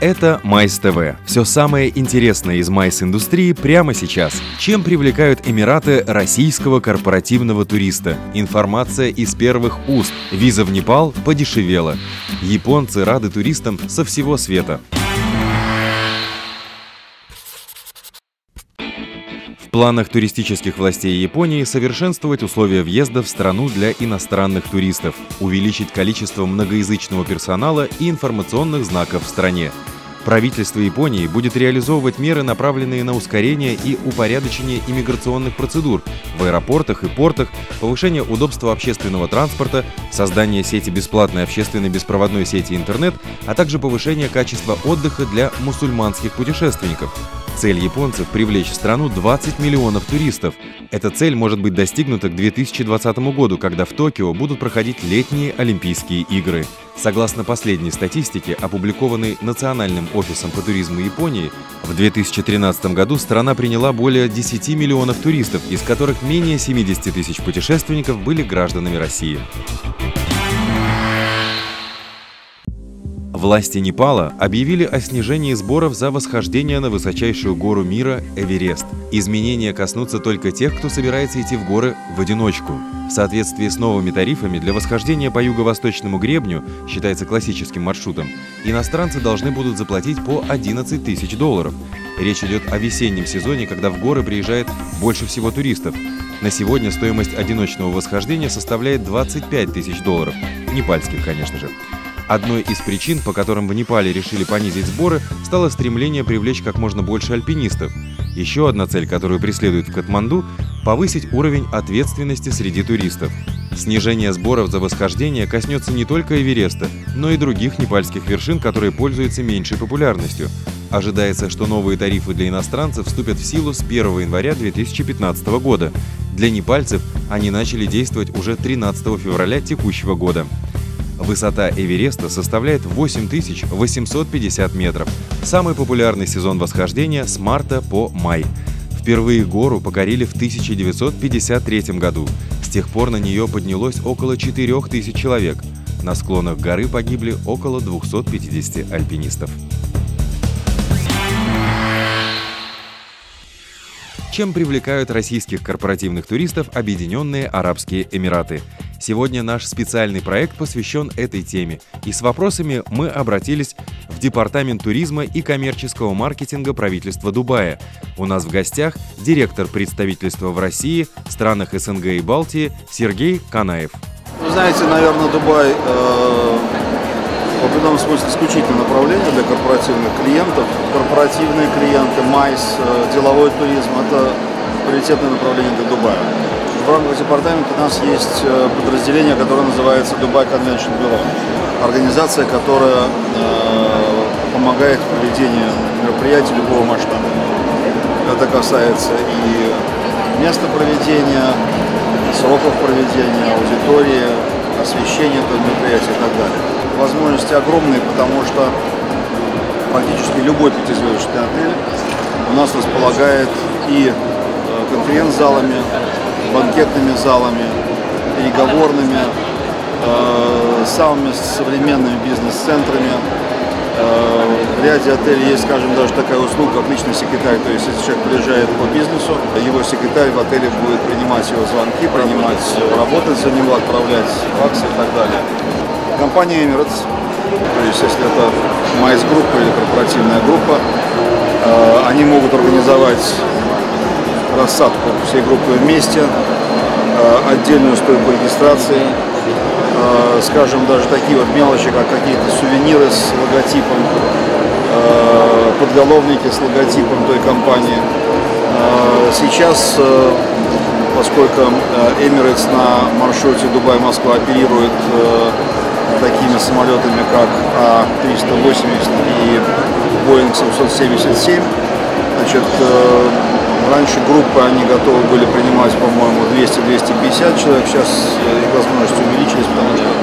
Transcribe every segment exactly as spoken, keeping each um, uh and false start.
Это Майс ТВ. Все самое интересное из майс-индустрии прямо сейчас. Чем привлекают Эмираты российского корпоративного туриста? Информация из первых уст. Виза в Непал подешевела. Японцы рады туристам со всего света. В планах туристических властей Японии совершенствовать условия въезда в страну для иностранных туристов, увеличить количество многоязычного персонала и информационных знаков в стране. Правительство Японии будет реализовывать меры, направленные на ускорение и упорядочение иммиграционных процедур в аэропортах и портах, повышение удобства общественного транспорта, создание сети бесплатной общественной беспроводной сети интернет, а также повышение качества отдыха для мусульманских путешественников. Цель японцев – привлечь в страну двадцать миллионов туристов. Эта цель может быть достигнута к две тысячи двадцатому году, когда в Токио будут проходить летние Олимпийские игры. Согласно последней статистике, опубликованной Национальным офисом по туризму Японии, в две тысячи тринадцатом году страна приняла более десяти миллионов туристов, из которых менее семидесяти тысяч путешественников были гражданами России. Власти Непала объявили о снижении сборов за восхождение на высочайшую гору мира Эверест. Изменения коснутся только тех, кто собирается идти в горы в одиночку. В соответствии с новыми тарифами для восхождения по юго-восточному гребню, считается классическим маршрутом, иностранцы должны будут заплатить по одиннадцать тысяч долларов. Речь идет о весеннем сезоне, когда в горы приезжает больше всего туристов. На сегодня стоимость одиночного восхождения составляет двадцать пять тысяч долларов. Непальских, конечно же. Одной из причин, по которым в Непале решили понизить сборы, стало стремление привлечь как можно больше альпинистов. Еще одна цель, которую преследуют в Катманду – повысить уровень ответственности среди туристов. Снижение сборов за восхождение коснется не только Эвереста, но и других непальских вершин, которые пользуются меньшей популярностью. Ожидается, что новые тарифы для иностранцев вступят в силу с первого января две тысячи пятнадцатого года. Для непальцев они начали действовать уже тринадцатого февраля текущего года. Высота Эвереста составляет восемь тысяч восемьсот пятьдесят метров. Самый популярный сезон восхождения с марта по май. Впервые гору покорили в тысяча девятьсот пятьдесят третьем году. С тех пор на нее поднялось около четырёх тысяч человек. На склонах горы погибли около двухсот пятидесяти альпинистов. Чем привлекают российских корпоративных туристов Объединенные Арабские Эмираты? Сегодня наш специальный проект посвящен этой теме, и с вопросами мы обратились в Департамент туризма и коммерческого маркетинга правительства Дубая. У нас в гостях директор представительства в России, странах СНГ и Балтии Сергей Канаев. Вы знаете, наверное, Дубай э, в определенном смысле исключительное направление для корпоративных клиентов. Корпоративные клиенты, майс, э, деловой туризм – это приоритетное направление для Дубая. В рамках департамента у нас есть подразделение, которое называется Dubai Convention Bureau. Организация, которая э, помогает в проведении мероприятий любого масштаба. Это касается и места проведения, сроков проведения, аудитории, освещения этого мероприятия и так далее. Возможности огромные, потому что практически любой пятизвездочный отель у нас располагает и конференц-залами, банкетными залами, переговорными, э, самыми современными бизнес-центрами. Э, в ряде отелей есть, скажем, даже такая услуга, как личный секретарь. То есть, если человек приезжает по бизнесу, его секретарь в отеле будет принимать его звонки, принимать, работать за него, отправлять факсы и так далее. Компания Emirates, то есть, если это майс-группа или корпоративная группа, э, они могут организовать рассадку всей группы вместе, отдельную стойку регистрации, скажем, даже такие вот мелочи, как какие-то сувениры с логотипом, подголовники с логотипом той компании. Сейчас, поскольку Emirates на маршруте Дубай-Москва оперирует такими самолетами, как А триста восемьдесят и Боинг семьсот семьдесят семь, значит, раньше группы они готовы были принимать, по-моему, двести — двести пятьдесят человек. Сейчас их возможности увеличились, потому что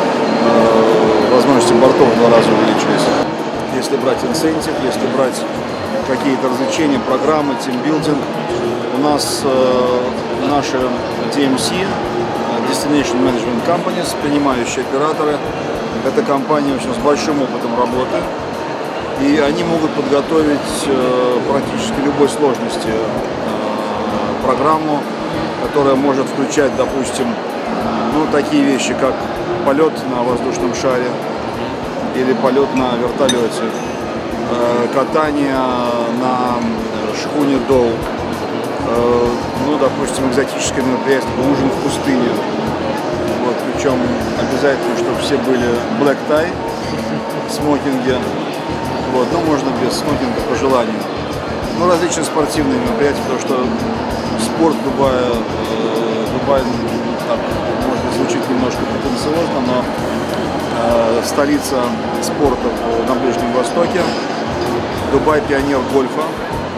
э, возможности бортов в два раза увеличились. Если брать инсентив, если брать какие-то развлечения, программы, тимбилдинг, у нас э, наши ди эм си, Destination Management Companies, принимающие операторы, это компании, в общем, с большим опытом работы. И они могут подготовить э, практически любой сложности э, программу, которая может включать, допустим, ну, такие вещи, как полет на воздушном шаре или полет на вертолете, э, катание на шхуне Доу, э, ну, допустим, экзотическое мероприятие, ужин в пустыне. Вот, причем обязательно, чтобы все были black tie, смокинги. Вот, но можно без смокинга по желанию. Ну, различные спортивные мероприятия, потому что спорт Дубая, э, Дубай, так, может быть, звучит немножко претенциозно, но э, столица спорта на Ближнем Востоке. Дубай пионер гольфа,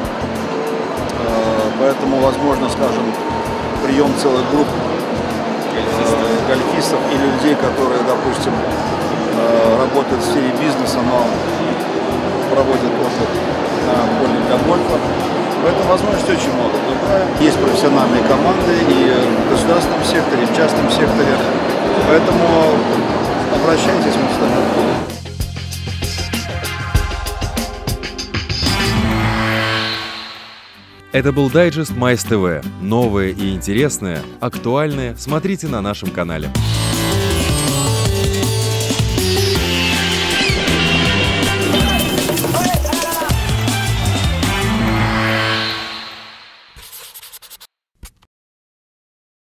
э, поэтому, возможно, скажем, прием целых групп э, гольфистов или людей, которые, допустим, э, работают в сфере бизнеса, но проводят отдых на поле для гольфа. Поэтому возможностей очень много. Есть профессиональные команды и в государственном секторе, и в частном секторе. Поэтому обращайтесь, мы всегда готовы. Это был дайджест Майс ТВ. Новое и интересное, актуальное смотрите на нашем канале.